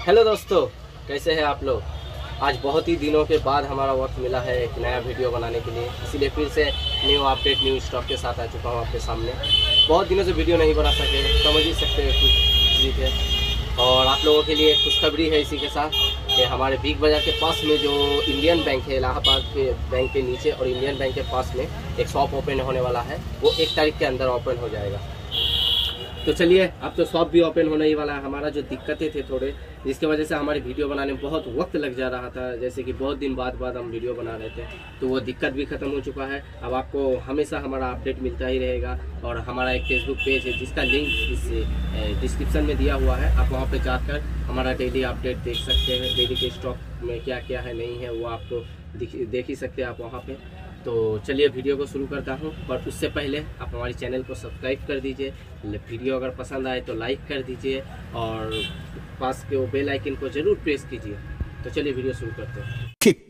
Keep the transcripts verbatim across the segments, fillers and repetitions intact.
Hello दोस्तों, कैसे हैं आप लोग। आज बहुत ही दिनों के बाद हमारा वक्त मिला है एक नया वीडियो बनाने के लिए, इसीलिए फिर से न्यू अपडेट न्यू स्टॉक के साथ आ चुका हूँ आपके सामने। बहुत दिनों से वीडियो नहीं बना सके, समझ ही सकते हैं कुछ चीज़ है। और आप लोगों के लिए खुशखबरी है इसी के साथ कि हमारे बिग बाज़ार के पास में जो इंडियन बैंक है, इलाहाबाद के बैंक के नीचे और इंडियन बैंक के पास में एक शॉप ओपन होने वाला है। वो एक तारीख के अंदर ओपन हो जाएगा। तो चलिए, अब तो शॉप भी ओपन होने ही वाला है। हमारा जो दिक्कतें थे थोड़े, जिसकी वजह से हमारी वीडियो बनाने में बहुत वक्त लग जा रहा था, जैसे कि बहुत दिन बाद बाद हम वीडियो बना रहे थे, तो वो दिक्कत भी ख़त्म हो चुका है। अब आपको हमेशा हमारा अपडेट मिलता ही रहेगा। और हमारा एक फेसबुक पेज है जिसका लिंक इस डिस्क्रिप्शन में दिया हुआ है। आप वहाँ पर जाकर हमारा डेली अपडेट देख सकते हैं। डेली के स्टॉक में क्या क्या है नहीं है वो आपको देख ही सकते हैं आप वहाँ पर। तो चलिए वीडियो को शुरू करता हूँ, पर उससे पहले आप हमारे चैनल को सब्सक्राइब कर दीजिए। वीडियो अगर पसंद आए तो लाइक कर दीजिए और पास के वो बेल आइकन को ज़रूर प्रेस कीजिए। तो चलिए वीडियो शुरू करते हैं।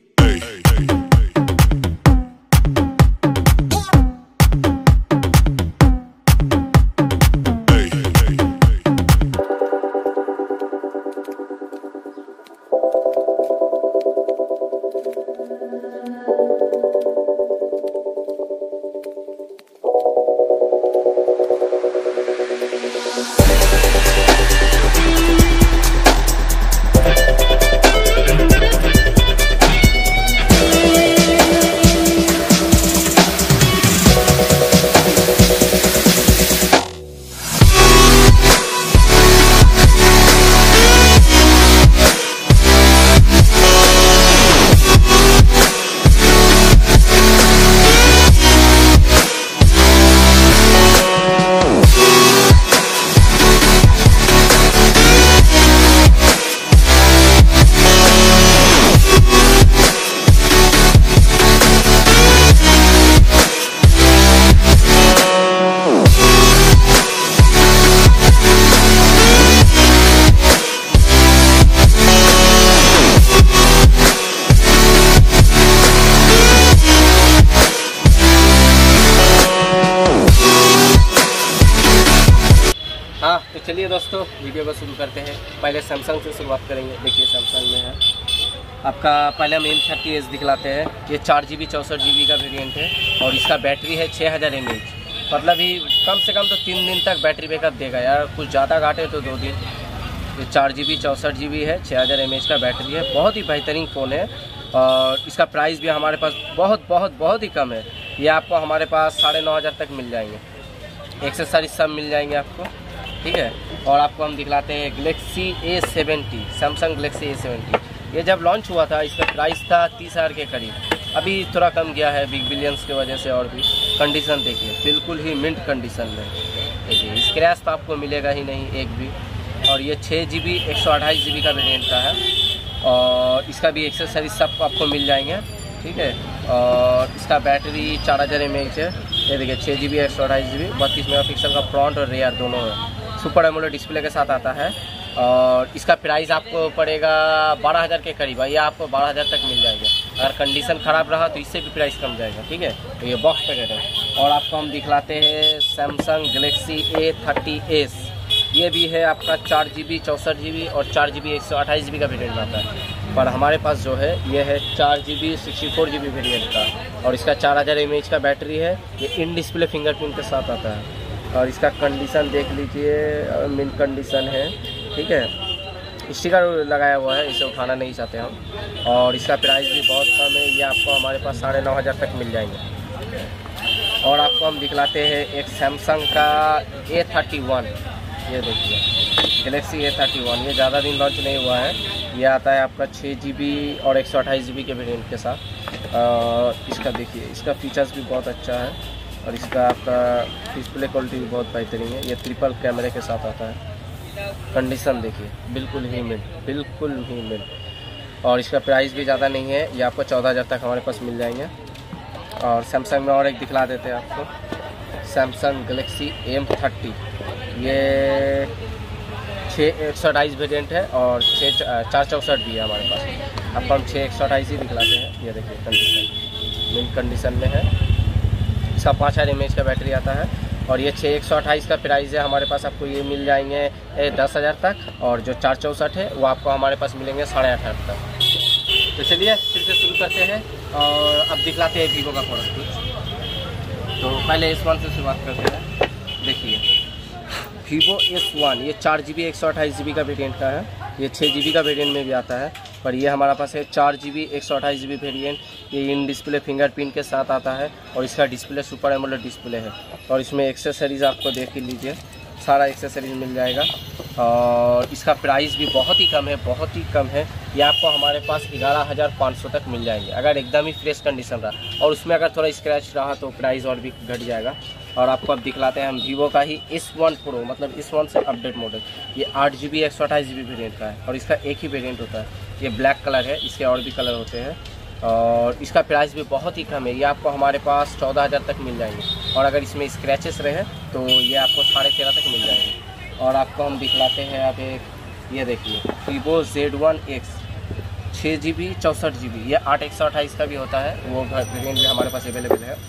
हाँ, तो चलिए दोस्तों वीडियो को शुरू करते हैं। पहले सैमसंग से शुरुआत करेंगे। देखिए सैमसंग में है आपका, पहले हम एम थर्टी एस दिखलाते हैं। ये चार जी बी चौंसठ जी बी का वेरिएंट है और इसका बैटरी है छः हज़ार एम एच। मतलब ही कम से कम तो तीन दिन तक बैटरी बैकअप देगा यार, कुछ ज़्यादा घाटे तो दो दिन। ये चार जी बी चौंसठ जी बी है, छः हज़ार एम एच का बैटरी है। बहुत ही बेहतरीन फ़ोन है और इसका प्राइस भी हमारे पास बहुत बहुत बहुत ही कम है। ये आपको हमारे पास साढ़े नौ हज़ार तक मिल जाएंगे। एक्सेसरीज सब मिल जाएंगे आपको, ठीक है। और आपको हम दिखलाते हैं galaxy A seventy, Samsung galaxy A seventy. ये जब लॉन्च हुआ था इसका प्राइस था तीस हज़ार के करीब। अभी थोड़ा कम गया है बिग बिलियंस की वजह से। और भी कंडीशन देखिए, बिल्कुल ही मिंट कंडीशन में। देखिए स्क्रैच तो आपको मिलेगा ही नहीं एक भी। और ये छः जी बी एक सौ अट्ठाईस जी बी का वेरिएंट का है और इसका भी एक्सेसरीज सब आपको मिल जाएंगे, ठीक है। और इसका बैटरी चार हज़ार एम एच है। ये देखिए छः जी बी एक सौ अट्ठाईस जी बी, बत्तीस मेगा पिक्सल का फ्रंट और रेयर दोनों है। सुपर एमोलेड डिस्प्ले के साथ आता है और इसका प्राइस आपको पड़ेगा बारह हज़ार के करीब है। ये आपको बारह हज़ार तक मिल जाएगा। अगर कंडीशन ख़राब रहा तो इससे भी प्राइस कम जाएगा, ठीक है। तो ये बॉक्स पैकेट है। और आपको हम दिखलाते हैं Samsung galaxy A thirty S. ये भी है आपका चार जी बी चौंसठ जी बी और चार जी बी एक सौ अट्ठाईस जी बी का वेरियंट आता है। पर हमारे पास जो है ये है चार G B sixty four G B variant का और इसका चार हज़ार एम एच का बैटरी है। ये इन डिस्प्ले फिंगरप्रिंट के साथ आता है और इसका कंडीशन देख लीजिए, मिंट कंडीशन है, ठीक है। स्टिकर लगाया हुआ है, इसे उठाना नहीं चाहते हम। और इसका प्राइस भी बहुत कम है। ये आपको हमारे पास साढ़े नौ हज़ार तक मिल जाएंगे। और आपको हम दिखलाते हैं एक सैमसंग का ए थर्टी वन। ये देखिए गैलेक्सी ए थर्टी वन, ये ज़्यादा दिन लॉन्च नहीं हुआ है। ये आता है आपका छः जी बी और एक सौ अट्ठाईस जी बी के वेरिएंट के साथ। और इसका देखिए, इसका फीचर्स भी बहुत अच्छा है और इसका आपका डिस्प्ले क्वालिटी भी बहुत बेहतरीन है। ये ट्रिपल कैमरे के साथ आता है। कंडीशन देखिए, बिल्कुल ही मिल बिल्कुल ही मिल और इसका प्राइस भी ज़्यादा नहीं है। ये आपको चौदह हज़ार तक हमारे पास मिल जाएंगे। और सैमसंग में और एक दिखला देते हैं आपको, सैमसंग गैलेक्सी एम थर्टी। ये छः एक सौ अट्ठाईस वेरियंट है और छः चार चौंसठ भी है हमारे पास। आपको हम छः एक सौ अट्ठाईस ही दिखलाते हैं। ये देखिए कंडीशन मिल कंडीशन में है। इसका पाँच हज़ार एम एच का बैटरी आता है और ये छः एक सौ अट्ठाईस का प्राइस है हमारे पास। आपको ये मिल जाएंगे दस हज़ार तक, और जो चार चौंसठ है वो आपको हमारे पास मिलेंगे साढ़े आठ हज़ार तक। तो चलिए फिर से शुरू करते हैं और अब दिखलाते हैं वीवो का प्रोडक्ट। तो पहले एस वन से शुरुआत करते हैं। देखिए वीवो एस वन, ये चार जी बी एक सौ अट्ठाईस जी बी का वेरियंट का है। ये छः जी बी का वेरियंट में भी आता है, पर ये हमारा पास है चार जी बी एक सौ अट्ठाईस जी बी वेरियंट। ये इन डिस्प्ले फिंगरप्रिंट के साथ आता है और इसका डिस्प्ले सुपर एमोलेड डिस्प्ले है। और इसमें एक्सेसरीज़ आपको देख लीजिए, सारा एक्सेसरीज मिल जाएगा। और इसका प्राइस भी बहुत ही कम है, बहुत ही कम है। ये आपको हमारे पास ग्यारह हज़ार पाँच सौ तक मिल जाएंगे अगर एकदम ही फ्रेश कंडीशन रहा, और उसमें अगर थोड़ा स्क्रैच रहा तो प्राइस और भी घट जाएगा। और आपको अब दिखलाते हैं हम वीवो का ही एस वन प्रो, मतलब एस वन से अपडेट मॉडल। ये आठ जी बी एक सौ अट्ठाईस जी बी वेरियंट का है और इसका एक ही वेरियंट होता है। ये ब्लैक कलर है, इसके और भी कलर होते हैं। और इसका प्राइस भी बहुत ही कम है, ये आपको हमारे पास चौदह हज़ार तक मिल जाएंगे। और अगर इसमें स्क्रैचेस रहे तो ये आपको साढ़े तेरह तक मिल जाएंगे। और आपको हम दिखलाते हैं अब एक, ये देखिए वीवो जेड वन एक्स छः जी बी चौंसठ जी बी, ये आठ एक सौ अट्ठाईस का भी होता है, वो वेरियंट भी हमारे पास अवेलेबल है।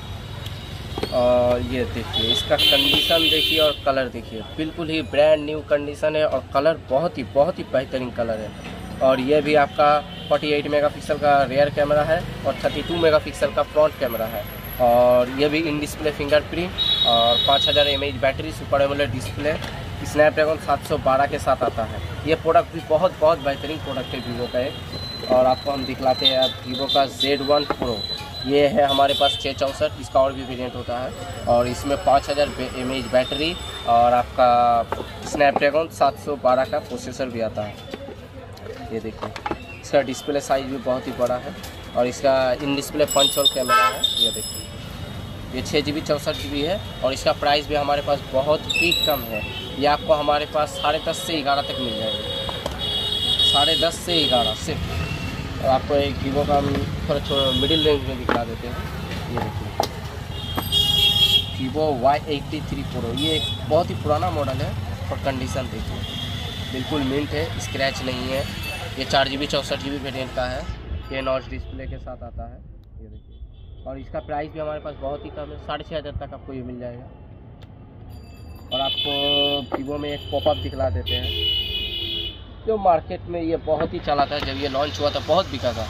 और ये देखिए इसका कंडीशन देखिए और कलर देखिए, बिल्कुल ही ब्रांड न्यू कंडीशन है और कलर बहुत ही बहुत ही बेहतरीन कलर है। और ये भी आपका अड़तालीस मेगापिक्सल का रियर कैमरा है और बत्तीस मेगापिक्सल का फ्रंट कैमरा है। और ये भी इन डिस्प्ले फिंगरप्रिंट और पाँच हज़ार M A H battery, super AMOLED display, Snapdragon सात सौ बारह के साथ आता है। ये प्रोडक्ट भी बहुत बहुत बेहतरीन प्रोडक्ट है वीवो का एक। और आपको हम दिखलाते हैं अब वीवो का जेड वन प्रो। ये है हमारे पास छः चौंसठ, इसका और भी वेरिएंट होता है। और इसमें पाँच हज़ार एम ए एच बैटरी और आपका स्नैपड्रैगन सात सौ बारह का प्रोसेसर भी आता है। ये देखिए इसका डिस्प्ले साइज भी बहुत ही बड़ा है और इसका in display punch hole camera है। ये देखिए ये छः जी बी चौंसठ जी बी है और इसका प्राइस भी हमारे पास बहुत ही कम है। ये आपको हमारे पास साढ़े दस से ग्यारह तक मिल जाएंगे, साढ़े दस से ग्यारह सिर्फ। और आपको एक वीवो का हम थोड़ा थोड़ा मिडिल रेंज में दिखा देते हैं। ये देखिए Vivo Y eighty three pro, ये एक बहुत ही पुराना मॉडल है और कंडीशन देखिए बिल्कुल मिंट है, स्क्रैच नहीं है। ये चार जी बी चौंसठ जी बी वेरियंट का है, ये नॉच डिस्प्ले के साथ आता है। ये देखिए और इसका प्राइस भी हमारे पास बहुत ही कम है, साढ़े छः हज़ार तक आपको ये मिल जाएगा। और आपको वीवो में एक पॉपअप दिखला देते हैं जो मार्केट में ये बहुत ही चला था, जब ये लॉन्च हुआ था बहुत बिका था।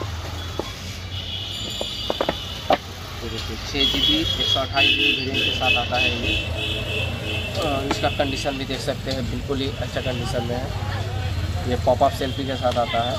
ये देखिए छः जी बी एक सौ अट्ठाईस जी बी वेरियंट के साथ आता है ये। और इसका कंडीशन भी देख सकते हैं, बिल्कुल ही अच्छा कंडीशन में है। ये पॉपअप सेल्फी के साथ आता है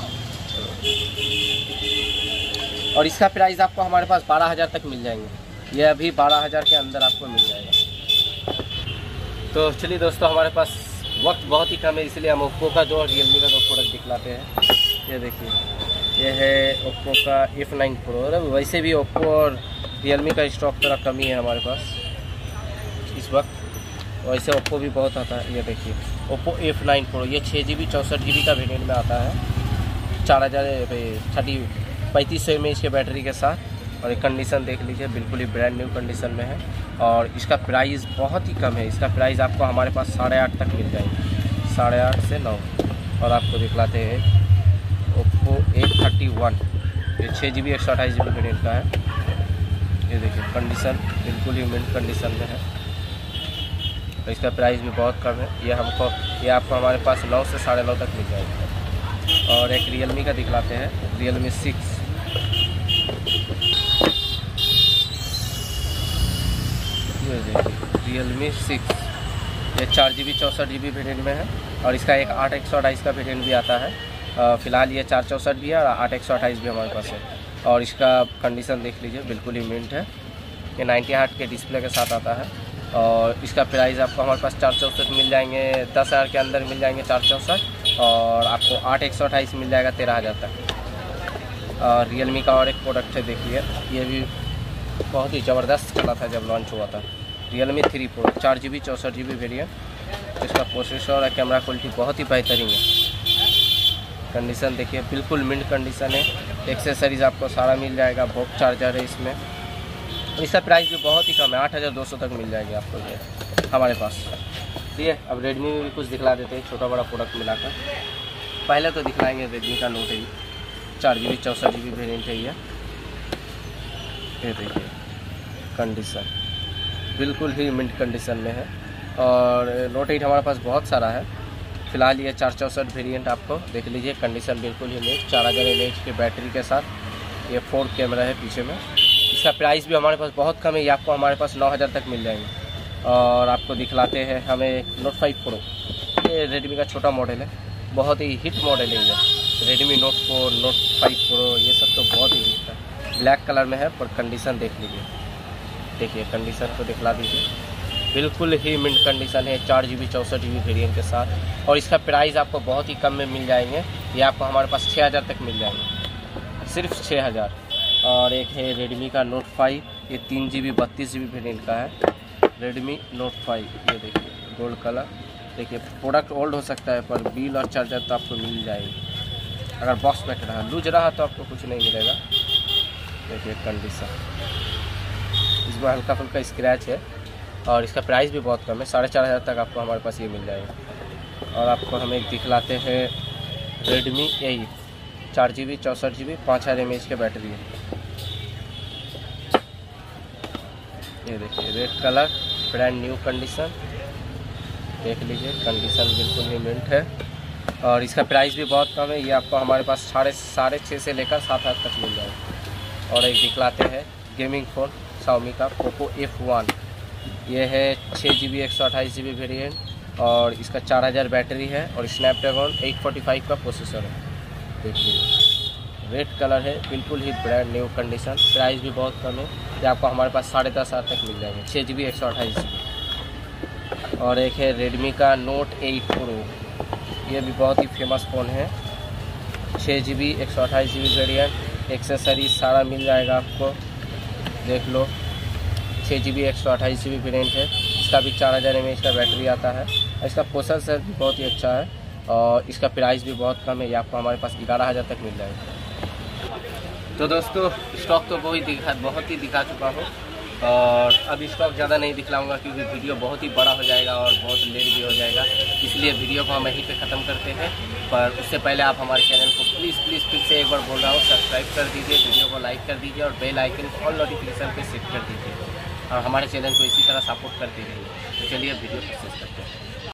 और इसका प्राइस आपको हमारे पास बारह हज़ार तक मिल जाएंगे। ये अभी बारह हज़ार के अंदर आपको मिल जाएगा। तो चलिए दोस्तों, हमारे पास वक्त बहुत ही कम है, इसलिए हम ओप्पो का दो और रियलमी का दो प्रोडक्ट दिखलाते हैं। ये देखिए ये है ओप्पो का एफ नाइन प्रो। वैसे भी ओप्पो और रियलमी का स्टॉक थोड़ा कमी है हमारे पास इस वक्त, वैसे ओप्पो भी बहुत आता है। ये देखिए ओप्पो एफ नाइन प्रो, ये छः जी बी चौंसठ जी बी का वेरियंट में आता है, चार हज़ार थर्टी पैंतीस सौ एम एच के बैटरी के साथ। और एक कंडीशन देख लीजिए, बिल्कुल ही ब्रांड न्यू कंडीशन में है। और इसका प्राइस बहुत ही कम है, इसका प्राइस आपको हमारे पास साढ़े आठ तक मिल जाएंगे, साढ़े आठ से नौ। और आपको दिखलाते हैं ओप्पो एफ थर्टी वन, ये छः जी बी एक सौ अट्ठाईस जी बी वेरियंट का है। ये देखिए कंडीशन बिल्कुल ही मिंट कंडीशन में है और इसका प्राइस भी बहुत कम है। ये हमको ये आपको हमारे पास नौ से साढ़े नौ तक मिल जाएगा। और एक रियलमी का दिखलाते हैं, रियलमी सिक्स। ये देखिए रियलमी सिक्स, ये चार जी बी चौंसठ जी बी वेरियंट में है और इसका एक आठ एक सौ अट्ठाईस का वेरियंट भी आता है। फ़िलहाल ये चार चौंसठ भी है और आठ एक सौ अट्ठाईस भी हमारे पास है। और इसका कंडीशन देख लीजिए, बिल्कुल ही मिंट है। ये नाइन्टी हर्ट्ज के डिस्प्ले के साथ आता है और इसका प्राइस आपको हमारे पास चार चौंसठ मिल जाएंगे, दस हज़ार के अंदर मिल जाएंगे चार चौंसठ। और आपको आठ एक सौ अट्ठाईस मिल जाएगा तेरह हज़ार तक। और रियलमी का और एक प्रोडक्ट है देखिए, ये भी बहुत ही ज़बरदस्त चला था जब लॉन्च हुआ था, रियलमी थ्री प्रो, चार जी बी चौंसठ जी बी वेरियंट। इसका प्रोसेसर और कैमरा क्वालिटी बहुत ही बेहतरीन है। कंडीशन देखिए बिल्कुल मिंट कंडीशन है। एक्सेसरीज आपको सारा मिल जाएगा, बॉक्स चार्जर है इसमें। इसका प्राइस भी बहुत ही कम है, आठ हज़ार दो सौ तक मिल जाएगी आपको ये हमारे पास। ठीक है, अब रेडमी में भी कुछ दिखला देते हैं, छोटा बड़ा प्रोडक्ट मिलाकर। पहले तो दिखलाएंगे रेडमी का नोट है, चार जी बी चौंसठ जी बी वेरियंट है ये। ये देखिए कंडीशन बिल्कुल ही मिंट कंडीशन में है। और नोट एट हमारे पास बहुत सारा है, फिलहाल ये चार चौंसठ वेरिएंट आपको देख लीजिए, कंडीशन बिल्कुल ही मिंट, चार हज़ार एम एच की बैटरी के साथ। ये फोर्थ कैमरा है पीछे में। इसका प्राइस भी हमारे पास बहुत कम है, ये आपको हमारे पास नौ हज़ार तक मिल जाएंगे। और आपको दिखलाते हैं हमें नोट फाइव प्रो, ये रेडमी का छोटा मॉडल है, बहुत ही हिट मॉडल है ये। Redmi note four, note five pro ये सब तो बहुत ही हिट है। ब्लैक कलर में है, पर कंडीशन देख लीजिए, देखिए कंडीशन को दिखला दीजिए, बिल्कुल ही मिंट कंडीशन है, चार जी बी चौंसठ जी बी वेरियंट के साथ। और इसका प्राइस आपको बहुत ही कम में मिल जाएंगे, ये आपको हमारे पास छः हज़ार तक मिल जाएंगे, सिर्फ छः हज़ार। और एक है रेडमी का नोट फाइव, ये तीन जी बी बत्तीस जी बी वेरियंट का है, रेडमी नोट फाइव। ये देखिए गोल्ड कलर, देखिए प्रोडक्ट ओल्ड हो सकता है पर बिल और चार्जर तो आपको मिल जाएगी। अगर बॉक्स पैक रहा, लूज रहा तो आपको कुछ नहीं मिलेगा। देखिए कंडीशन, इसमें हल्का फुल्का स्क्रैच है। और इसका प्राइस भी बहुत कम है, साढ़े चार हज़ार तक आपको हमारे पास ये मिल जाएगा। और आपको हम एक दिखलाते हैं रेडमी एट, चार जी बी चौंसठ जी बी पाँच हज़ार एम एच की बैटरी है। ये देखिए red colour, brand new condition, देख लीजिए कंडीशन बिल्कुल ही मिंट है। और इसका प्राइस भी बहुत कम है, ये आपको हमारे पास साढ़े साढ़े छः से लेकर सात हज़ार तक मिल जाएगा। और एक दिखलाते हैं गेमिंग फ़ोन शाओमी का पोको एफ वन, ये है छः जी बी एक सौ अट्ठाईस जी बी वेरियंट, और इसका चार हज़ार बैटरी है और स्नैपड्रैगन एट फोर्टी फाइव का प्रोसेसर है। देख लीजिए रेड कलर है, बिल्कुल ही ब्रांड न्यू कंडीशन, प्राइस भी बहुत कम है, ये आपको हमारे पास साढ़े दस हज़ार तक मिल जाएंगे, छः जी बी एक सौ अट्ठाईस जी बी। और एक है रेडमी का नोट एट प्रो, ये भी बहुत ही फेमस फ़ोन है, छः जी बी एक सौ अट्ठाईस जी बी वेरियंट, एक्सेसरीज सारा मिल जाएगा आपको, देख लो। छः जी बी एक सौ अट्ठाईस जी बी वेरियंट है, इसका भी चार हज़ार एम एच का बैटरी आता है। इसका प्रोसेसर भी बहुत ही अच्छा है और इसका प्राइस भी बहुत कम है, ये आपको हमारे पास ग्यारह हज़ार तक मिल जाएगा। तो दोस्तों स्टॉक तो बहुत ही दिखा बहुत ही दिखा चुका हूँ, और अब स्टॉक ज़्यादा नहीं दिखलाऊंगा क्योंकि वीडियो बहुत ही बड़ा हो जाएगा और बहुत लेट भी हो जाएगा, इसलिए वीडियो को हम यहीं पे ख़त्म करते हैं। पर उससे पहले आप हमारे चैनल को प्लीज़ प्लीज़ फिर से एक बार बोल रहा हूँ, सब्सक्राइब कर दीजिए, वीडियो को लाइक कर दीजिए और बेल आइकन को ऑल नोटिफिकेशन पे सेट कर दीजिए, और हमारे चैनल को इसी तरह सपोर्ट करते रहिए। तो चलिए वीडियो प्रोसेस करते हैं।